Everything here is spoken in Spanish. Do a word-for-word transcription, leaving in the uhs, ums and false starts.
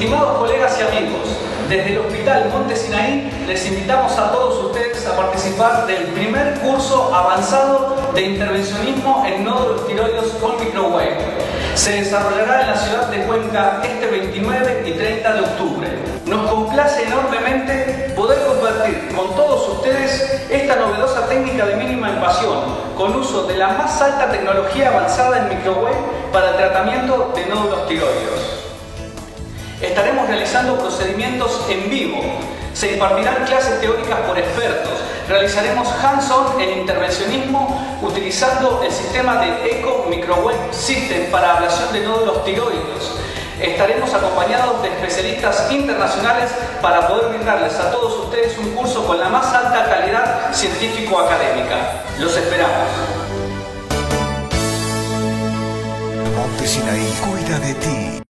Estimados colegas y amigos, desde el Hospital Monte Sinaí les invitamos a todos ustedes a participar del primer curso avanzado de intervencionismo en nódulos tiroides con microwave. Se desarrollará en la ciudad de Cuenca este veintinueve y treinta de octubre. Nos complace enormemente poder compartir con todos ustedes esta novedosa técnica de mínima invasión con uso de la más alta tecnología avanzada en microwave para el tratamiento de nódulos tiroides. Estaremos realizando procedimientos en vivo. Se impartirán clases teóricas por expertos. Realizaremos hands-on en intervencionismo utilizando el sistema de Eco Microwave System para ablación de nódulos tiroides. Estaremos acompañados de especialistas internacionales para poder brindarles a todos ustedes un curso con la más alta calidad científico-académica. Los esperamos. Monte Sinaí cuida de ti.